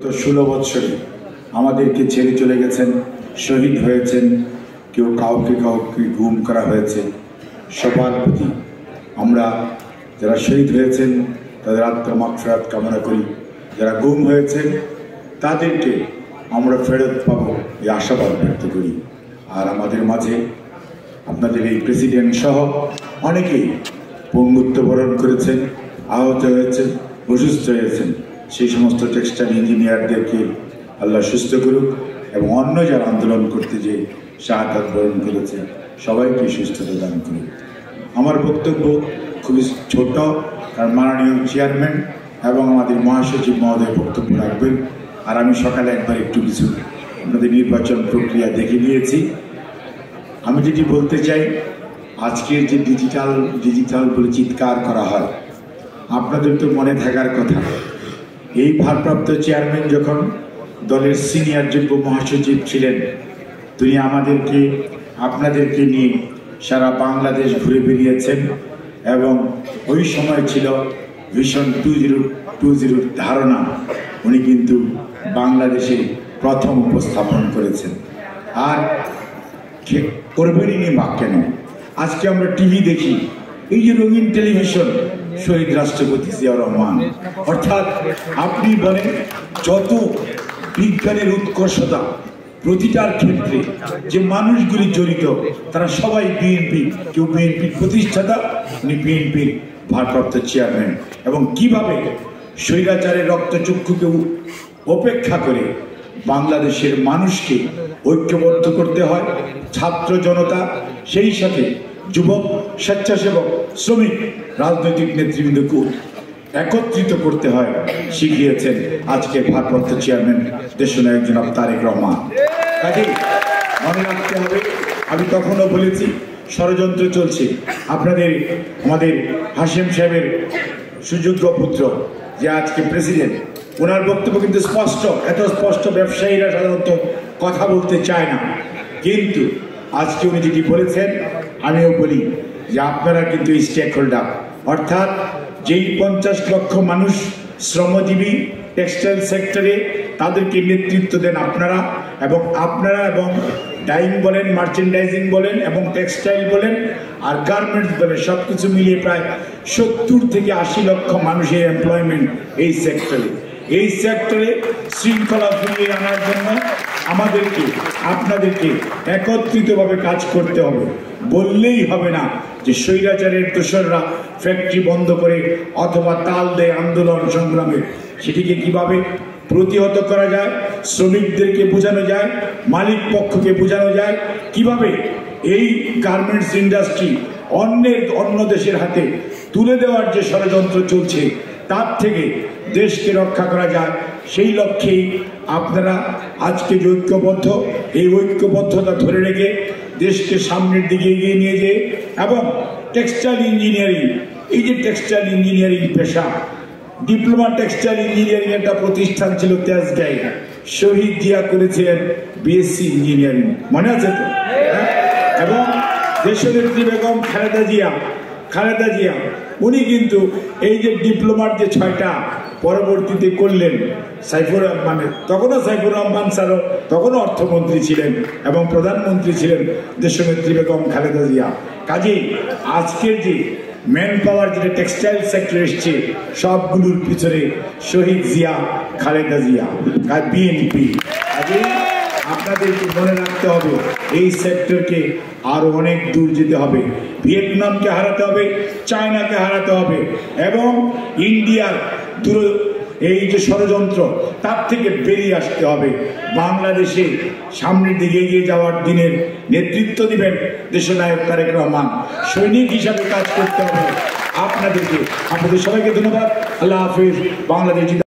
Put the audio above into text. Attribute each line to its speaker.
Speaker 1: 16 বছরে আমাদেরকে ছেড়ে চলে গেছেন, শহীদ হয়েছেন, কেউ কাউকে গুম করা হয়েছে। সবার প্রতি আমরা যারা শহীদ হয়েছেন তাদের আত্মার মাগফিরাত কামনা করি, যারা গুম হয়েছেন তাদেরকে আমরা ফেরত পাবো এই আশাবাদ ব্যক্ত করি। আর আমাদের মাঝে আপনাদের এই প্রেসিডেন্ট সহ অনেকেই পঙ্গুত্ব বরণ করেছেন, আহত হয়েছেন, অসুস্থ হয়েছেন। সেই সমস্ত টেক্সটাইল ইঞ্জিনিয়ারদেরকে আল্লাহ সুস্থ করুক এবং অন্য যারা আন্দোলন করতে যে শাহাদাত বরণ করেছে সবাইকে সুস্থতা দান করুক। আমার বক্তব্য খুবই ছোট, কারণ মাননীয় চেয়ারম্যান এবং আমাদের মহাসচিব মহোদয় বক্তব্য রাখবেন। আর আমি সকালে একবার একটু কিছু আপনাদের নির্বাচন প্রক্রিয়া দেখে নিয়েছি। আমি যেটি বলতে চাই, আজকের যে ডিজিটাল বলে চিৎকার করা হয়, আপনাদের তো মনে থাকার কথা, এই ভারপ্রাপ্ত চেয়ারম্যান যখন দলের সিনিয়র যুগ্ম মহাসচিব ছিলেন, তিনি আপনাদেরকে নিয়ে সারা বাংলাদেশ ঘুরে বেরিয়েছেন এবং ওই সময় ছিল ভিশন 2020 ধারণা উনি কিন্তু বাংলাদেশে প্রথম উপস্থাপন করেছেন। আর করবেনই বা কেন? আজকে আমরা টিভি দেখি, এই যে রঙিন টেলিভিশন, শহীদ রাষ্ট্রপতি জিয়াউর রহমান। অর্থাৎ আপনি বলেন যত বিজ্ঞানের উৎকর্ষতা, প্রতিটার ক্ষেত্রে যে মানুষগুলি জড়িত তারা সবাই বিএনপি, কেউ বিএনপির প্রতিষ্ঠাতা, উনি বিএনপির ভারপ্রাপ্ত চেয়ারম্যান। এবং কিভাবে স্বৈরাচারের রক্তচক্ষুকে উপেক্ষা করে বাংলাদেশের মানুষকে ঐক্যবদ্ধ করতে হয়, ছাত্র জনতা, সেই সাথে যুবক, স্বেচ্ছাসেবক, শ্রমিক, রাজনৈতিক নেতৃবৃন্দকে একত্রিত করতে হয়, শিখিয়েছেন আজকে ভারপ্রাপ্ত চেয়ারম্যান দেশনায়ক জনাব তারেক রহমান। কাজেই মনে রাখতে হবে, আমি তখনও বলেছি ষড়যন্ত্র চলছে। আমাদের হাশেম সাহেবের সুযোগ্য পুত্র যে আজকে প্রেসিডেন্ট, ওনার বক্তব্য কিন্তু স্পষ্ট, এত স্পষ্ট ব্যবসায়ীরা সাধারণত কথা বলতে চায় না। কিন্তু আজকে উনি যেটি বলেছেন, আমিও বলি যে আপনারা কিন্তু স্টেক হোল্ডার, অর্থাৎ যেই 50 লক্ষ মানুষ শ্রমজীবী টেক্সটাইল সেক্টরে, তাদেরকে নেতৃত্ব দেন আপনারা এবং ডাইং বলেন, মার্চেন্ডাইজিং বলেন এবং টেক্সটাইল বলেন আর গার্মেন্টস বলেন, সব কিছু মিলিয়ে প্রায় 70 থেকে 80 লক্ষ মানুষের এমপ্লয়মেন্ট এই সেক্টরে শৃঙ্খলা ফিরিয়ে আনার জন্য আপনাদেরকে একত্রিতভাবে কাজ করতে হবে। বললেই হবে না যে স্বৈরাচারের দোসররা ফ্যাক্টরি বন্ধ করে অথবা তাল দেয় আন্দোলন সংগ্রামে। সেটিকে কিভাবে প্রতিহত করা যায়, শ্রমিকদেরকে বোঝানো যায়, মালিক পক্ষকে বোঝানো যায়, কিভাবে এই গার্মেন্টস ইন্ডাস্ট্রি অন্য দেশের হাতে তুলে দেওয়ার যে ষড়যন্ত্র চলছে তার থেকে দেশকে রক্ষা করা যায়, সেই লক্ষ্যেই আপনারা আজকে যে ঐক্যবদ্ধ, এই ঐক্যবদ্ধতা ধরে রেখে দেশকে সামনের দিকে এগিয়ে নিয়ে যেয়ে এবং টেক্সটাইল ইঞ্জিনিয়ারিং, এই যে টেক্সটাইল ইঞ্জিনিয়ারিং পেশা, ডিপ্লোমা টেক্সটাইল ইঞ্জিনিয়ারিং একটা প্রতিষ্ঠান ছিল তেজগাঁয়ে, শহীদ জিয়া করেছিলেন বিএসসি ইঞ্জিনিয়ারিং, মনে আছে তো? এবং দেশনেত্রী বেগম খালেদা জিয়া উনি কিন্তু এই যে ডিপ্লোমার যে 6টা পরবর্তীতে করলেন, তখনও সাইফুর রহমান স্যারও তখনও অর্থমন্ত্রী ছিলেন এবং প্রধানমন্ত্রী ছিলেন দেশনেত্রী বেগম খালেদা জিয়া। কাজেই আজকের যে ম্যান পাওয়ার যেটা টেক্সটাইল সেক্টর এসছে, সবগুলোর পিছনে শহীদ জিয়া, খালেদা জিয়া, বিএনপি। কাজেই আপনাদেরকে মনে রাখতে হবে, এই সেক্টরকে আরো অনেক দূর যেতে হবে। ভিয়েতনামকে হারাতে হবে, চায়নাকে হারাতে হবে এবং ইন্ডিয়ার এই যে ষড়যন্ত্র, তার থেকে বেরিয়ে আসতে হবে। বাংলাদেশে সামনের দিকে এগিয়ে যাওয়ার দিনের নেতৃত্ব দিবেন দেশনায়ক তারেক রহমান। সৈনিক হিসাবে কাজ করতে হবে আপনাদের সবাইকে ধন্যবাদ। আল্লাহ হাফিজ। বাংলাদেশ।